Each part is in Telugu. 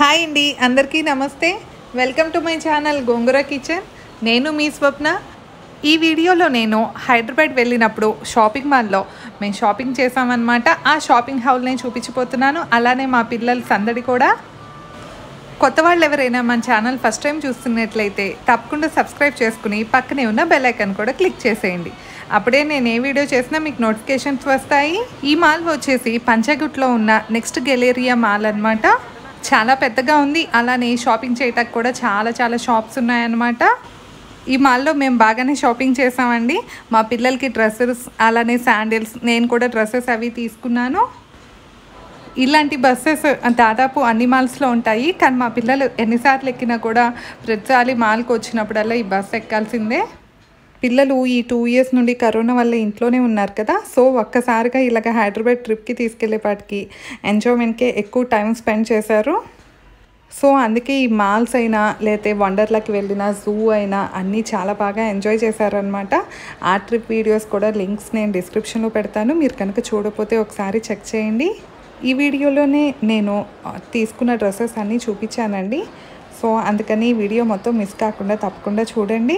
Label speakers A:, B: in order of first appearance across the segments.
A: హాయ్ అండి, అందరికీ నమస్తే. Welcome to my channel Gongura kitchen. నేను మీ స్వప్న. ఈ వీడియోలో నేను హైదరాబాద్ వెళ్ళినప్పుడు షాపింగ్ మాల్లో మేము షాపింగ్ చేసామన్నమాట. ఆ షాపింగ్ హాల్ని చూపించిపోతున్నాను. అలానే మా పిల్లల సందడి కూడా. కొత్త వాళ్ళు ఎవరైనా మన ఛానల్ ఫస్ట్ టైం చూస్తున్నట్లయితే తప్పకుండా సబ్స్క్రైబ్ చేసుకుని పక్కనే ఉన్న బెల్ ఐకాన్ కూడా క్లిక్ చేసేయండి. అప్పుడే నేను ఏ వీడియో చేసినా మీకు నోటిఫికేషన్స్ వస్తాయి. ఈ మాల్ వచ్చేసి పంచగుట్లో ఉన్న నెక్స్ట్ గెలేరియా మాల్ అన్నమాట. చాలా పెద్దగా ఉంది. అలానే షాపింగ్ చేయటానికి కూడా చాలా షాప్స్ ఉన్నాయన్నమాట. ఈ మాల్లో మేము బాగానే షాపింగ్ చేసామండి. మా పిల్లలకి డ్రెస్సెస్, అలానే శాండిల్స్, నేను కూడా డ్రెస్సెస్ అవి తీసుకున్నాను. ఇలాంటి బస్సెస్ దాదాపు అన్ని మాల్స్లో ఉంటాయి. కానీ మా పిల్లలు ఎన్నిసార్లు ఎక్కినా కూడా ప్రతిసారి మాల్కి వచ్చినప్పుడల్లా ఈ బస్సు ఎక్కాల్సిందే. పిల్లలు ఈ 2 years నుండి కరోనా వల్ల ఇంట్లోనే ఉన్నారు కదా. సో ఒక్కసారిగా ఇలాగ హైదరాబాద్ ట్రిప్కి తీసుకెళ్లేపాటికి ఎంజాయ్మెంట్కే ఎక్కువ టైం స్పెండ్ చేశారు. సో అందుకే ఈ మాల్స్ అయినా లేకపోతే వండర్లాకి వెళ్ళిన జూ అయినా అన్నీ చాలా బాగా ఎంజాయ్ చేశారనమాట. ఆ ట్రిప్ వీడియోస్ కూడా లింక్స్ నేను డిస్క్రిప్షన్లో పెడతాను. మీరు కనుక చూడకపోతే ఒకసారి చెక్ చేయండి. ఈ వీడియోలోనే నేను తీసుకున్న డ్రెస్సెస్ అన్నీ చూపించానండి. సో అందుకని ఈ వీడియో మొత్తం మిస్ కాకుండా తప్పకుండా చూడండి.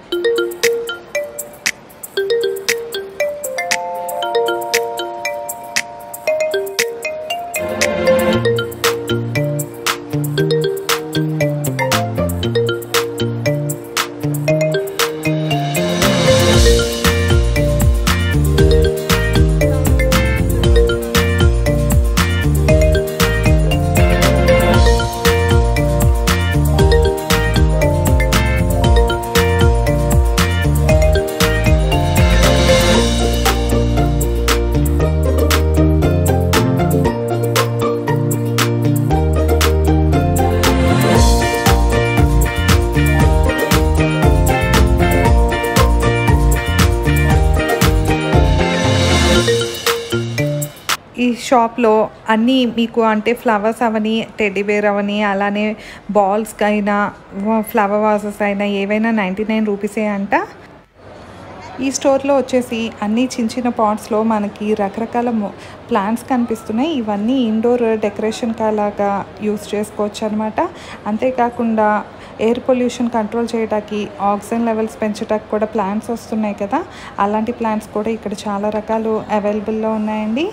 A: ఈ షాప్లో అన్నీ మీకు అంటే ఫ్లవర్స్ అవని, టెడ్డీ బేర్ అవని, అలానే బాల్స్కి అయినా ఫ్లవర్ వాజెస్ అయినా ఏవైనా 99 రూపీసే అంట. ఈ స్టోర్లో వచ్చేసి అన్ని చిన్న పాట్స్లో మనకి రకరకాల ప్లాంట్స్ కనిపిస్తున్నాయి. ఇవన్నీ ఇండోర్ డెకరేషన్ లాగా యూస్ చేసుకోవచ్చు అనమాట. అంతేకాకుండా ఎయిర్ పొల్యూషన్ కంట్రోల్ చేయడానికి, ఆక్సిజన్ లెవెల్స్ పెంచడానికి కూడా ప్లాంట్స్ వస్తున్నాయి కదా. అలాంటి ప్లాంట్స్ కూడా ఇక్కడ చాలా రకాలు అవైలబుల్లో ఉన్నాయండి.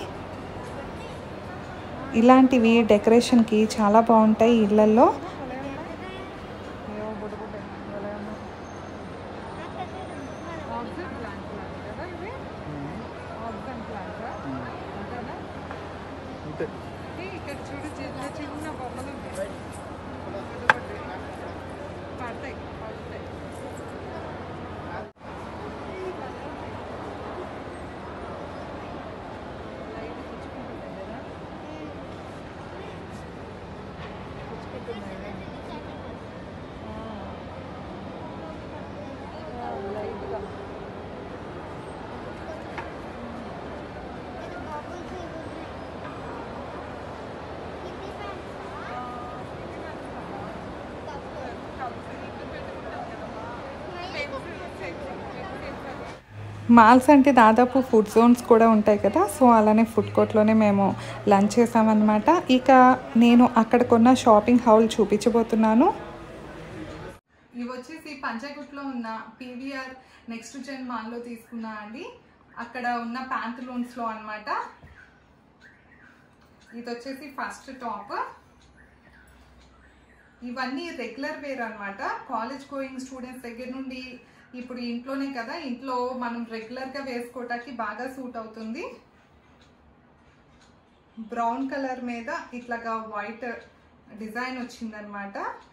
A: ఇలాంటివి డెకరేషన్కి చాలా బాగుంటాయి ఇళ్ళల్లో. మాల్స్ అంటే దాదాపు ఫుడ్ జోన్స్ కూడా ఉంటాయి కదా. సో అలానే ఫుడ్ కోర్ట్లోనే మేము లంచ్ చేసామన్నమాట. ఇక నేను అక్కడ కొన్న షాపింగ్ హాల్ చూపించబోతున్నాను. ఇవి వచ్చేసి పంచగుట్లో ఉన్న పీవీఆర్ నెక్స్ట్ జెన్ మాల్లో తీసుకున్నా అండి. అక్కడ ఉన్న ప్యాంట్లూన్స్లో అనమాట. ఇది వచ్చేసి ఫస్ట్ టాప్. ఇవన్నీ రెగ్యులర్ వేర్ అనమాట. కాలేజ్ గోయింగ్ స్టూడెంట్స్ దగ్గర నుండి ఇప్పుడు ఇంట్లోనే కదా, ఇంట్లో మనం రెగ్యులర్గా వేసుకోవటానికి బాగా సూట్ అవుతుంది. బ్రౌన్ కలర్ మీద ఇట్లాగా వైట్ డిజైన్ వచ్చిందనమాట.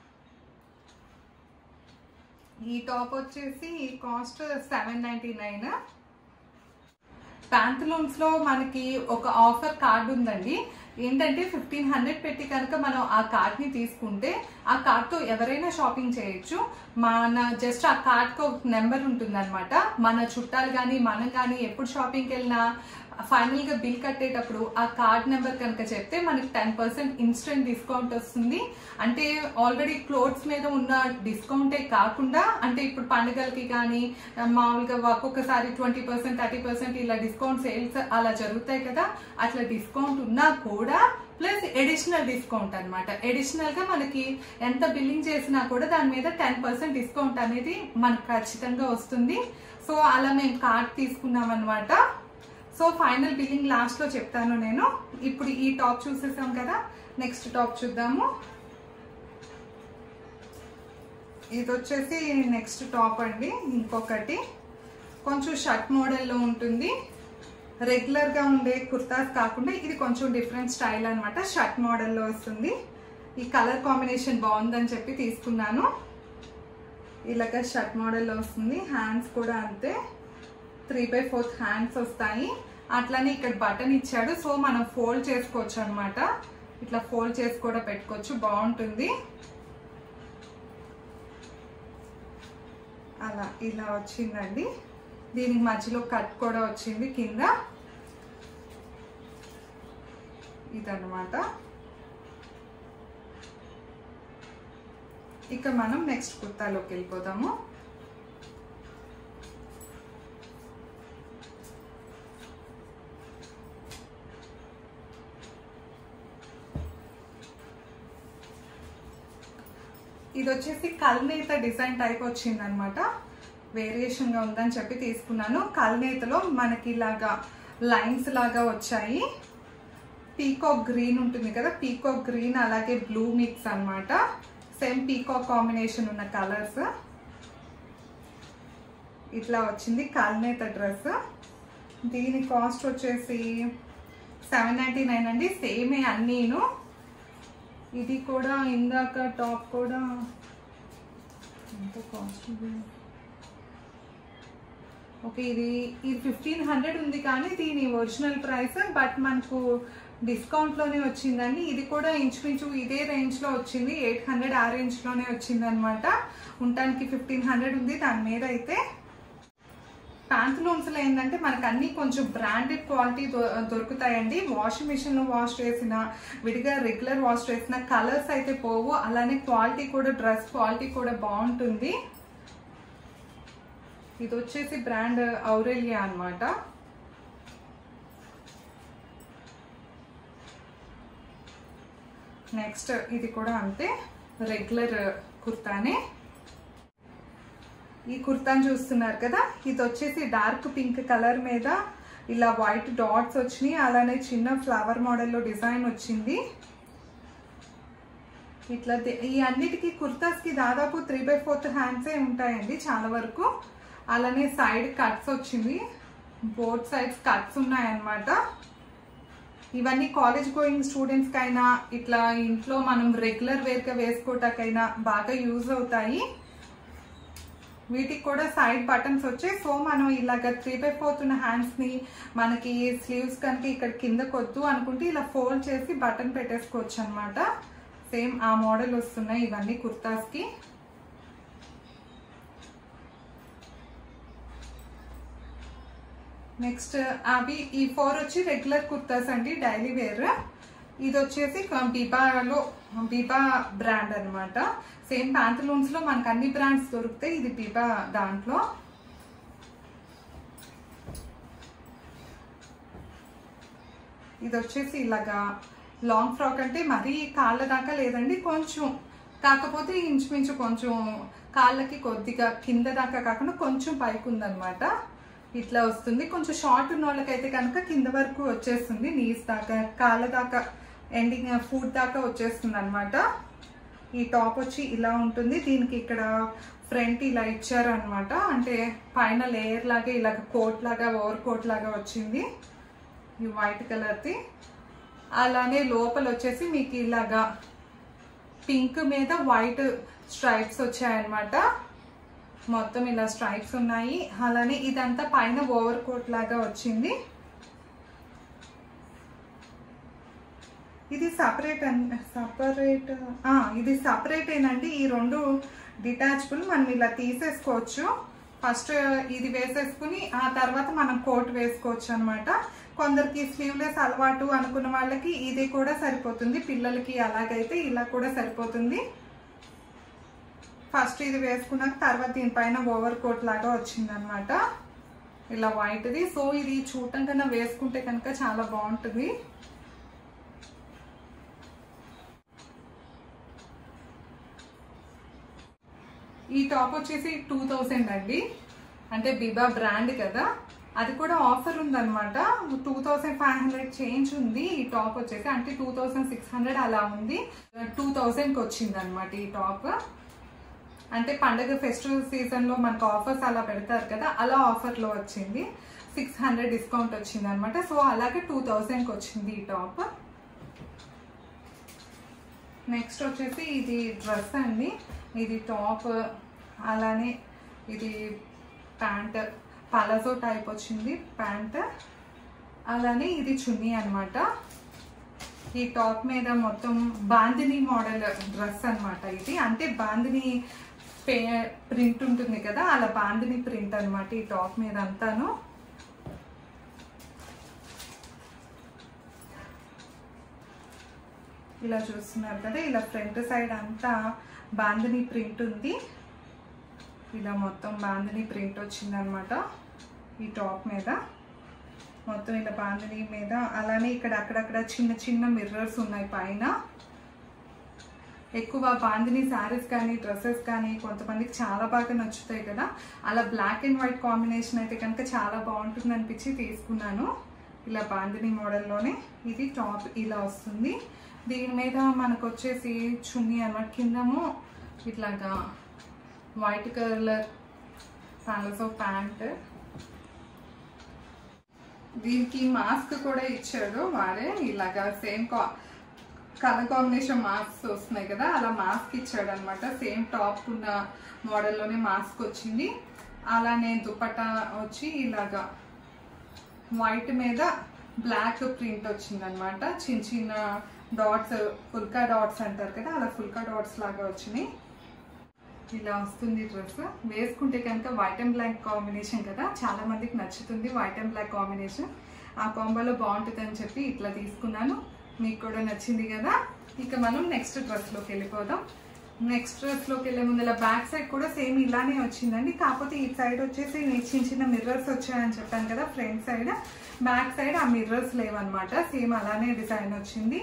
A: ఈ టాప్ వచ్చేసి కాస్ట్ 799. ప్యాంట్లూన్స్లో మనకి ఒక ఆఫర్ కార్డ్ ఉందండి. ఏంటంటే 1500 పెట్టి కనుక మనం ఆ కార్డ్ని తీసుకుంటే ఆ కార్డ్తో ఎవరైనా షాపింగ్ చేయొచ్చు. మన జస్ట్ ఆ కార్డ్కి ఒక నెంబర్ ఉంటుంది అనమాట. మన చుట్టాలు కానీ మనం కానీ ఎప్పుడు షాపింగ్కి వెళ్ళినా ఫైనల్ గా బిల్ కట్టేటప్పుడు ఆ కార్డ్ నెంబర్ కనుక చెప్తే మనకి 10% ఇన్స్టెంట్ డిస్కౌంట్ వస్తుంది. అంటే ఆల్రెడీ క్లోత్స్ మీద ఉన్న డిస్కౌంటే కాకుండా, అంటే ఇప్పుడు పండుగలకి కానీ మామూలుగా ఒక్కొక్కసారి 20% 30% ఇలా డిస్కౌంట్ సేల్స్ అలా జరుగుతాయి కదా, అట్లా డిస్కౌంట్ ఉన్నా కూడా ప్లస్ ఎడిషనల్ డిస్కౌంట్ అనమాట. ఎడిషనల్ గా మనకి ఎంత బిల్లింగ్ చేసినా కూడా దాని మీద 10% డిస్కౌంట్ అనేది మనకు ఖచ్చితంగా వస్తుంది. సో అలా మేము కార్డ్ తీసుకున్నాం అనమాట. సో ఫైనల్ బిల్లింగ్ లాస్ట్ లో చెప్తాను నేను. ఇప్పుడు ఈ టాప్ చూసేసాం కదా, నెక్స్ట్ టాప్ చూద్దాము. ఇది వచ్చేసి నెక్స్ట్ టాప్ అండి. ఇంకొకటి కొంచెం షర్ట్ మోడల్లో ఉంటుంది. రెగ్యులర్ గా ఉండే కుర్తాస్ కాకుండా ఇది కొంచెం డిఫరెంట్ స్టైల్ అనమాట. షర్ట్ మోడల్లో వస్తుంది. ఈ కలర్ కాంబినేషన్ బాగుందని చెప్పి తీసుకున్నాను. ఇలాగ షర్ట్ మోడల్లో వస్తుంది. హ్యాండ్స్ కూడా అంతే, 3/4 హ్యాండ్స్ వస్తాయి. అట్లానే ఇక్కడ బటన్ ఇచ్చాడు, సో మనం ఫోల్డ్ చేసుకోవచ్చు అనమాట. ఇట్లా ఫోల్డ్ చేసి కూడా పెట్టుకోవచ్చు, బాగుంటుంది. అలా ఇలా వచ్చిందండి. దీనికి మధ్యలో కట్ కూడా వచ్చింది కింద. ఇదన్నమాట. ఇక మనం నెక్స్ట్ కుర్తాలోకి వెళ్ళిపోదాము. ఇది వచ్చేసి కల్నేత డిజైన్ టైప్ వచ్చింది అనమాట. వేరియేషన్ గా ఉందని చెప్పి తీసుకున్నాను. కల్నేతలో మనకి ఇలాగా లైన్స్ లాగా వచ్చాయి. పీకాక్ గ్రీన్ ఉంటుంది కదా, పీకాక్ గ్రీన్ అలాగే బ్లూ మిక్స్ అన్నమాట. సేమ్ పీకాక్ కాంబినేషన్ ఉన్న కలర్స్. ఇట్లా వచ్చింది కల్నేత డ్రెస్. దీని కాస్ట్ వచ్చేసి 799 అండి. సేమే అన్నీను. ఇది కూడా ఇందాక టాప్ కూడా ఎంత కాస్ట్ ఓకే. ఇది 1500 ఉంది కానీ దీని ఒరిజినల్ ప్రైస్, బట్ మనకు డిస్కౌంట్ లోనే వచ్చిందండి. ఇది కూడా ఇంచుమించు ఇదే రేంజ్ లో వచ్చింది, 800 ఆ రేంజ్ లోనే వచ్చింది అనమాట. ఉండటానికి 1500 ఉంది. దాని మీద అయితే ప్యాంట్లూన్స్ లో ఏంటంటే మనకు అన్ని కొంచెం బ్రాండెడ్ క్వాలిటీ దొరుకుతాయండి. వాషింగ్ మిషన్ లో వాష్ చేసిన, విడిగా రెగ్యులర్ వాష్ చేసిన కలర్స్ అయితే పోవు. అలానే క్వాలిటీ కూడా, డ్రెస్ క్వాలిటీ కూడా బాగుంటుంది. ఇది వచ్చేసి బ్రాండ్ ఔరేలియా అన్నమాట. నెక్స్ట్ ఇది కూడా అంతే, రెగ్యులర్ కుర్తానే. ఈ కుర్తాని చూస్తున్నారు కదా, ఇది వచ్చేసి డార్క్ పింక్ కలర్ మీద ఇలా వైట్ డాట్స్ వచ్చినాయి. అలానే చిన్న ఫ్లవర్ మోడల్లో డిజైన్ వచ్చింది. ఇట్లా ఈ అన్నిటికీ కుర్తాస్ కి దాదాపు 3/4 హ్యాండ్సే ఉంటాయండి చాలా వరకు. అలానే సైడ్ కట్స్ వచ్చింది, బోత్ సైడ్స్ కట్స్ ఉన్నాయన్నమాట. ఇవన్నీ కాలేజ్ గోయింగ్ స్టూడెంట్స్ కైనా, ఇట్లా ఇంట్లో మనం రెగ్యులర్ వేర్ గా వేసుకోవటాకైనా బాగా యూజ్ అవుతాయి. వీటికి కూడా సైడ్ బటన్స్ వచ్చాయి. సో మనం ఇలాగ 3/4 ఉన్న హ్యాండ్స్ ని మనకి స్లీవ్స్ కనుక ఇక్కడ కింద కొద్దు అనుకుంటే ఇలా ఫోల్డ్ చేసి బటన్ పెట్టేసుకోవచ్చు అనమాట. సేమ్ ఆ మోడల్ వస్తున్నాయి ఇవన్నీ కుర్తాస్ కి. నెక్స్ట్ అవి ఈ 4 వచ్చి రెగ్యులర్ కుర్తాస్ అండి, డైలీ వేర్. ఇది వచ్చేసి బిబా బ్రాండ్ అనమాట. సేమ్ ప్యాంటలూన్స్ లో మనకు అన్ని బ్రాండ్స్ దొరుకుతాయి. ఇది బిబా దాంట్లో. ఇది వచ్చేసి ఇలాగా లాంగ్ ఫ్రాక్, అంటే మరీ కాళ్ళ దాకా లేదండి, కొంచెం కాకపోతే ఇంచుమించు కొంచెం కాళ్ళకి కొద్దిగా కింద దాకా కాకుండా కొంచెం పైకి ఉందన్నమాట. ఇట్లా వస్తుంది. కొంచెం షార్ట్ ఉన్న వాళ్ళకైతే కనుక కింద వరకు వచ్చేస్తుంది, నీస్ దాకా, కాళ్ళ దాకా, ఎండింగ్ ఫుట్ దాకా వచ్చేస్తుంది అనమాట. ఈ టాప్ వచ్చి ఇలా ఉంటుంది. దీనికి ఇక్కడ ఫ్రంట్ ఇలా ఇచ్చారు అనమాట. అంటే పైన లేయర్ లాగా ఇలాగ కోట్ లాగా, ఓవర్ కోట్ లాగా వచ్చింది ఈ వైట్ కలర్ది. అలానే లోపల వచ్చేసి మీకు ఇలాగా పింక్ మీద వైట్ స్ట్రైప్స్ వచ్చాయన్నమాట. మొత్తం ఇలా స్ట్రైప్స్ ఉన్నాయి. అలానే ఇదంతా పైన ఓవర్ కోట్ లాగా వచ్చింది. ఇది ఇది సపరేట్ ఏనండి. ఈ రెండు డిటాచబుల్, మనం ఇలా తీసేసుకోవచ్చు. ఫస్ట్ ఇది వేసేసుకుని ఆ తర్వాత మనం కోట్ వేసుకోవచ్చు అనమాట. కొందరికి స్లీవ్లెస్ అలవాటు అనుకున్న వాళ్ళకి ఇది కూడా సరిపోతుంది. పిల్లలకి అలాగైతే ఇలా కూడా సరిపోతుంది. ఫస్ట్ ఇది వేసుకున్నాక తర్వాత దీనిపైన ఓవర్ కోట్ లాగా వచ్చిందనమాట, ఇలా వైట్ది. సో ఇది చూడటం కన్నా వేసుకుంటే కనుక చాలా బాగుంటుంది. ఈ టాప్ వచ్చేసి 2000 అండి, అంటే బిబా బ్రాండ్ కదా, అది కూడా ఆఫర్ ఉందన్నమాట. 2500 చేంజ్ ఉంది ఈ టాప్ వచ్చేసి, అంటే 2600 అలా ఉంది. 2000కి వచ్చింది అనమాట ఈ టాప్. అంటే పండగ ఫెస్టివల్ సీజన్ లో మనకు ఆఫర్స్ అలా పెడతారు కదా, అలా ఆఫర్ లో వచ్చింది. 600 డిస్కౌంట్ వచ్చింది అనమాట. సో అలాగే 2000కి వచ్చింది ఈ టాప్. నెక్స్ట్ వచ్చేసి ఇది డ్రెస్ అండి, ఇది టాప్, అలానే ఇది ప్యాంట్, పలాజో టైప్ వచ్చింది ప్యాంట్, అలానే ఇది చున్నీ అనమాట. ఈ టాప్ మీద మొత్తం బాందిని మోడల్ డ్రెస్ అనమాట ఇది, అంటే బాందిని ప్రింట్ ఉంటుంది కదా, అలా బాందిని ప్రింట్ అనమాట ఈ టాప్ మీద అంతాను. ఇలా చూస్తున్నారు కదా, ఇలా ఫ్రంట్ సైడ్ అంతా బాందిని ప్రింట్ ఉంది. ఇలా మొత్తం బాందిని ప్రింట్ వచ్చింది అనమాట ఈ టాప్ మీద, మొత్తం ఇలా బాందిని మీద. అలానే ఇక్కడ అక్కడక్కడ చిన్న చిన్న మిర్రర్స్ ఉన్నాయి పైన. ఎక్కువ బాందిని శారీస్ కానీ డ్రెస్సెస్ కానీ కొంతమందికి చాలా బాగా నచ్చుతాయి కదా, అలా బ్లాక్ అండ్ వైట్ కాంబినేషన్ అయితే కనుక చాలా బాగుంటుంది అనిపించి తీసుకున్నాను. ఇలా బాందిని మోడల్లోనే ఇది టాప్ ఇలా వస్తుంది. దీని మీద మనకు వచ్చేసి చున్నీ అన్నమాట, కిందము ఇట్లాగా వైట్ కలర్ ప్యాలసో ప్యాంట్. దీనికి మాస్క్ కూడా ఇచ్చాడు వాడే, ఇలాగా సేమ్ కలర్ కాంబినేషన్ మాస్క్ వస్తున్నాయి కదా, అలా మాస్క్ ఇచ్చాడు అనమాట. సేమ్ టాప్ ఉన్న మోడల్లోనే మాస్క్ వచ్చింది. అలానే దుపట్టా వచ్చి ఇలాగా వైట్ మీద బ్లాక్ ప్రింట్ వచ్చింది అనమాట. చిన్న చిన్న డాట్స్, ఫుల్కా డాట్స్ అంటారు కదా, అలా ఫుల్కా డాట్స్ లాగా వచ్చినాయి. ఇలా వస్తుంది డ్రెస్. వేసుకుంటే కనుక వైట్ అండ్ బ్లాక్ కాంబినేషన్ కదా, చాలా మందికి నచ్చుతుంది వైట్ అండ్ బ్లాక్ కాంబినేషన్. ఆ కాంబోలో బాగుంటుంది అని చెప్పి ఇట్లా తీసుకున్నాను. మీకు కూడా నచ్చింది కదా. ఇక మనం నెక్స్ట్ డ్రెస్లోకి వెళ్ళిపోదాం. నెక్స్ట్ డ్రెస్లోకి వెళ్ళే ముందు ఇలా బ్యాక్ సైడ్ కూడా సేమ్ ఇలానే వచ్చిందండి, కాకపోతే ఈ సైడ్ వచ్చేసి చిన్న చిన్న మిర్రర్స్ వచ్చాయని చెప్పాను కదా ఫ్రంట్ సైడ్. బ్యాక్ సైడ్ ఆ మిర్రర్స్ లేవన్నమాట, సేమ్ అలానే డిజైన్ వచ్చింది.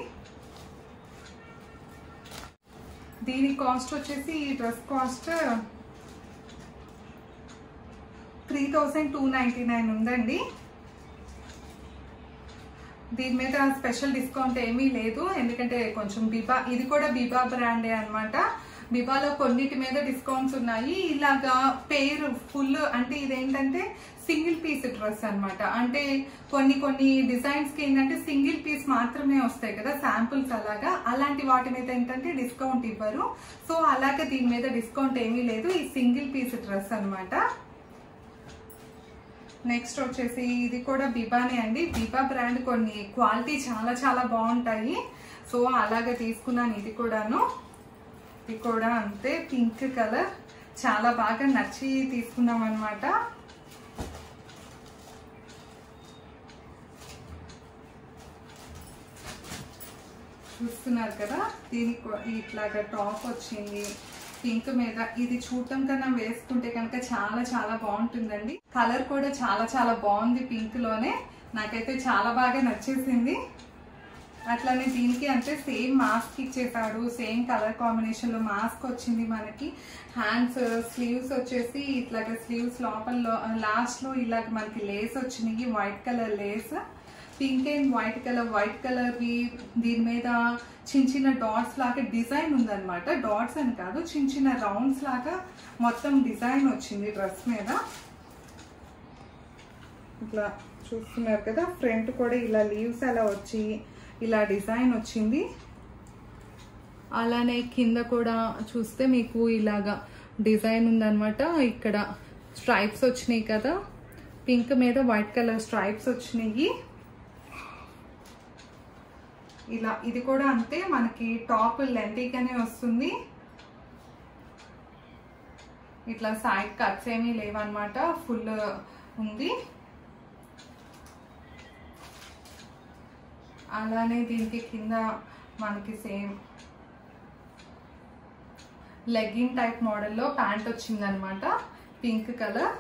A: దీని కాస్ట్ వచ్చేసి ఈ డ్రెస్ కాస్ట్ 3299 ఉందండి. దీని మీద స్పెషల్ డిస్కౌంట్ ఏమీ లేదు, ఎందుకంటే కొంచెం బిబా, ఇది కూడా బిబా బ్రాండే అనమాట. బిబాలో కొన్నిటి మీద డిస్కౌంట్స్ ఉన్నాయి. ఇలాగా పేరు ఫుల్, అంటే ఇదేంటంటే సింగిల్ పీస్ డ్రెస్ అనమాట. అంటే కొన్ని డిజైన్స్ కి ఏంటంటే సింగిల్ పీస్ మాత్రమే వస్తాయి కదా శాంపుల్స్, అలాంటి వాటి మీద ఏంటంటే డిస్కౌంట్ ఇవ్వరు. సో అలాగే దీని మీద డిస్కౌంట్ ఏమీ లేదు, ఈ సింగిల్ పీస్ డ్రెస్ అనమాట. నెక్స్ట్ వచ్చేసి ఇది కూడా బిబానే అండి. బిబా బ్రాండ్ కొన్ని క్వాలిటీ చాలా చాలా బాగుంటాయి. సో అలాగే తీసుకున్నాను ఇది కూడాను. ఇది కూడా అంతే, పింక్ కలర్ చాలా బాగా నచ్చి తీసుకున్నాం అనమాట. చూస్తున్నారు కదా, దీనికి ఇట్లాగా టాప్ వచ్చింది పింక్ మీద. ఇది చూడటం కన్నా వేసుకుంటే కనుక చాలా చాలా బాగుంటుందండి. కలర్ కూడా చాలా చాలా బాగుంది పింక్ లోనే, నాకైతే చాలా బాగా నచ్చేసింది. అట్లానే దీనికి అంటే సేమ్ మాస్క్ ఇచ్చేసాడు, సేమ్ కలర్ కాంబినేషన్ లో మాస్క్ వచ్చింది మనకి. హ్యాండ్స్, స్లీవ్స్ వచ్చేసి ఇట్లాగా స్లీవ్స్ లోపల లాస్ట్ లో ఇలాగ మనకి లేస్ వచ్చినాయి, white colour lace, pink and white colour వి. దీని మీద చిన్న చిన్న డాట్స్ లాగా డిజైన్ ఉందన్నమాట. డాట్స్ అని కాదు, చిన్న చిన్న రౌండ్స్ లాగా మొత్తం డిజైన్ వచ్చింది డ్రెస్ మీద. ఇట్లా చూస్తున్నారు కదా, ఫ్రంట్ కూడా ఇలా లీవ్స్ అలా వచ్చి ఇలా డిజైన్ వచ్చింది. అలానే కింద కూడా చూస్తే మీకు ఇలాగా డిజైన్ ఉందన్నమాట. ఇక్కడ స్ట్రైప్స్ వచ్చినాయి కదా, పింక్ మీద వైట్ కలర్ స్ట్రైప్స్ వచ్చినాయి. ఇలా ఇది కూడా అంతే, మనకి టాప్ లెంతీగానే వస్తుంది. ఇట్లా సైడ్ కట్స్ ఏమీ లేవన్నమాట, ఫుల్ ఉంది. అలానే దీనికి కింద మనకి సేమ్ లెగ్గింగ్ టైప్ మోడల్లో ప్యాంట్ వచ్చిందనమాట, పింక్ కలర్.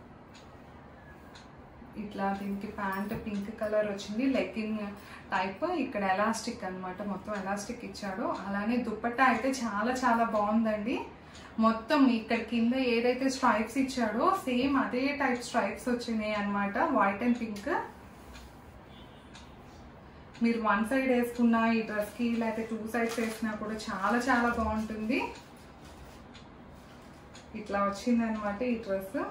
A: ఇట్లా దీనికి ప్యాంట్ పింక్ కలర్ వచ్చింది, లెగ్గింగ్ టైప్. ఇక్కడ ఎలాస్టిక్ అనమాట, మొత్తం ఎలాస్టిక్ ఇచ్చాడు. అలానే దుపట్టా అయితే చాలా చాలా బాగుందండి. మొత్తం ఇక్కడ కింద ఏదైతే స్ట్రైప్స్ ఇచ్చాడో సేమ్ అదే టైప్ స్ట్రైప్స్ వచ్చినాయి అనమాట, వైట్ అండ్ పింక్. మీరు వన్ సైడ్ వేసుకున్నా ఈ డ్రెస్కి, లేకపోతే 2 సైడ్స్ వేసినా కూడా చాలా చాలా బాగుంటుంది. ఇట్లా వచ్చింది అనమాట ఈ డ్రెస్.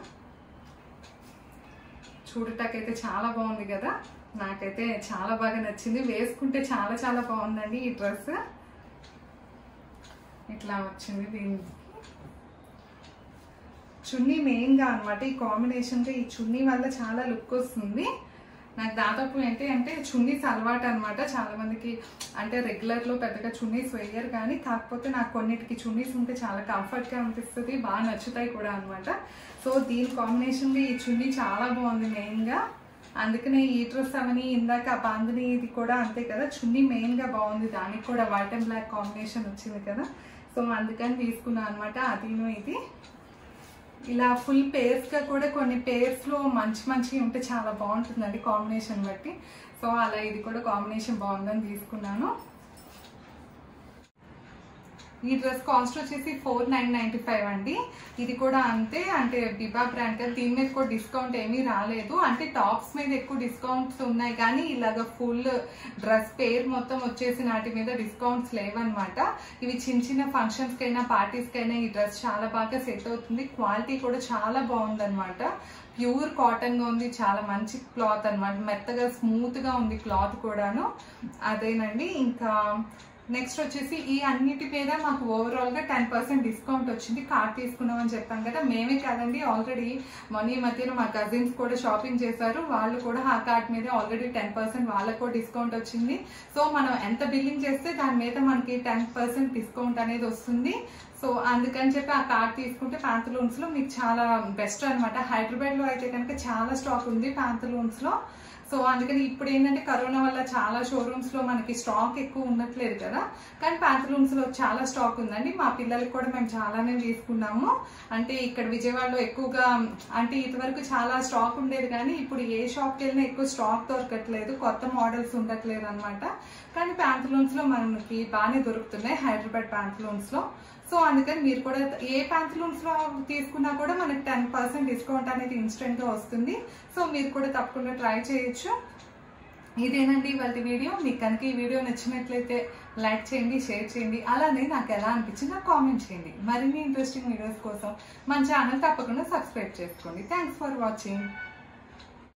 A: చూడటాకైతే చాలా బాగుంది కదా, నాకైతే చాలా బాగా నచ్చింది. వేసుకుంటే చాలా చాలా బాగుందండి ఈ డ్రెస్. ఇట్లా వచ్చింది. దీనికి చున్నీ మెయిన్గా అనమాట, ఈ కాంబినేషన్గా ఈ చున్నీ వల్ల చాలా లుక్ వస్తుంది. నాకు దాదాపు ఏంటి అంటే చున్నీస్ అలవాటు అనమాట. చాలా మందికి అంటే రెగ్యులర్లో పెద్దగా చున్నీస్ వేయరు, కానీ కాకపోతే నాకు కొన్నిటికి చున్నీస్ ఉంటే చాలా కంఫర్ట్గా అనిపిస్తుంది, బాగా నచ్చుతాయి కూడా అనమాట. సో దీని కాంబినేషన్గా ఈ చున్నీ చాలా బాగుంది మెయిన్గా. అందుకనే ఈ డ్రెస్ అవని ఇందాక బాందిని ఇది కూడా అంతే కదా, చున్నీ మెయిన్గా బాగుంది. దానికి కూడా వైట్ అండ్ బ్లాక్ కాంబినేషన్ వచ్చింది కదా, సో అందుకని తీసుకున్నాను అనమాట. అదిను ఇది ఇలా ఫుల్ పేర్స్గా కూడా కొన్ని పేర్స్లో మంచి మంచిగా ఉంటే చాలా బాగుంటుందండి కాంబినేషన్ బట్టి. సో అలా ఇది కూడా కాంబినేషన్ బాగుందని తీసుకున్నాను. ఈ డ్రెస్ కాస్ట్ వచ్చేసి 4995 అండి. ఇది కూడా అంతే, అంటే బిబా బ్రాండ్ కదా, దీని మీద కూడా డిస్కౌంట్ ఏమీ రాలేదు. అంటే టాప్స్ మీద ఎక్కువ డిస్కౌంట్స్ ఉన్నాయి, కానీ ఇలాగ ఫుల్ డ్రెస్ పేర్ మొత్తం వచ్చేసి వాటి మీద డిస్కౌంట్స్ లేవన్నమాట. ఇవి చిన్న చిన్న ఫంక్షన్స్కి అయినా పార్టీస్కి అయినా ఈ డ్రెస్ చాలా బాగా సెట్ అవుతుంది. క్వాలిటీ కూడా చాలా బాగుందన్నమాట, ప్యూర్ కాటన్ గా ఉంది, చాలా మంచి క్లాత్ అనమాట, మెత్తగా స్మూత్ గా ఉంది క్లాత్ కూడాను. అదేనండి. ఇంకా నెక్స్ట్ వచ్చేసి ఈ అన్నిటి మీద మాకు ఓవరాల్ గా 10% డిస్కౌంట్ వచ్చింది. కార్డ్ తీసుకున్నామని చెప్పాం కదా, మేమే కాదండి, ఆల్రెడీ మొన్న ఈ మధ్యన మా కజిన్స్ కూడా షాపింగ్ చేశారు, వాళ్ళు కూడా ఆ కార్డ్ మీద ఆల్రెడీ 10% వాళ్ళకు కూడా డిస్కౌంట్ వచ్చింది. సో మనం ఎంత బిల్లింగ్ చేస్తే దాని మీద మనకి 10% డిస్కౌంట్ అనేది వస్తుంది. సో అందుకని చెప్పి ఆ కార్డ్ తీసుకుంటే ప్యాంతలూన్స్ లో మీకు చాలా బెస్ట్ అనమాట. హైదరాబాద్ లో అయితే కనుక చాలా స్టాక్ ఉంది ప్యాంతలూన్స్ లో. సో అందుకని ఇప్పుడు ఏంటంటే కరోనా వల్ల చాలా షోరూమ్స్ లో మనకి స్టాక్ ఎక్కువ ఉండట్లేదు కదా, కానీ ప్యాంతలూన్స్ లో చాలా స్టాక్ ఉందండి. మా పిల్లలకి కూడా మేము చాలానే తీసుకున్నాము. అంటే ఇక్కడ విజయవాడలో ఎక్కువగా అంటే ఇదివరకు చాలా స్టాక్ ఉండేది, కానీ ఇప్పుడు ఏ షాప్కి వెళ్ళినా ఎక్కువ స్టాక్ దొరకట్లేదు, కొత్త మోడల్స్ ఉండట్లేదు అనమాట. కానీ ప్యాంతలూన్స్ లో మనకి బాగానే దొరుకుతున్నాయి హైదరాబాద్ ప్యాంతలూన్స్ లో. సో అందుకని మీరు కూడా ఏ ప్యాంతలూన్స్ లో తీసుకున్నా కూడా మనకి 10% డిస్కౌంట్ అనేది ఇన్స్టెంట్ గా వస్తుంది. సో మీరు కూడా తప్పకుండా ట్రై చేయొచ్చు. ఇదేనండి ఇవాళ వీడియో. మీకు కనుక ఈ వీడియో నచ్చినట్లయితే లైక్ చేయండి, షేర్ చేయండి, అలానే నాకు ఎలా అనిపించింది నాకు కామెంట్ చేయండి. మరిన్ని ఇంట్రెస్టింగ్ వీడియోస్ కోసం మన ఛానల్ తప్పకుండా సబ్స్క్రైబ్ చేసుకోండి. Thanks for watching.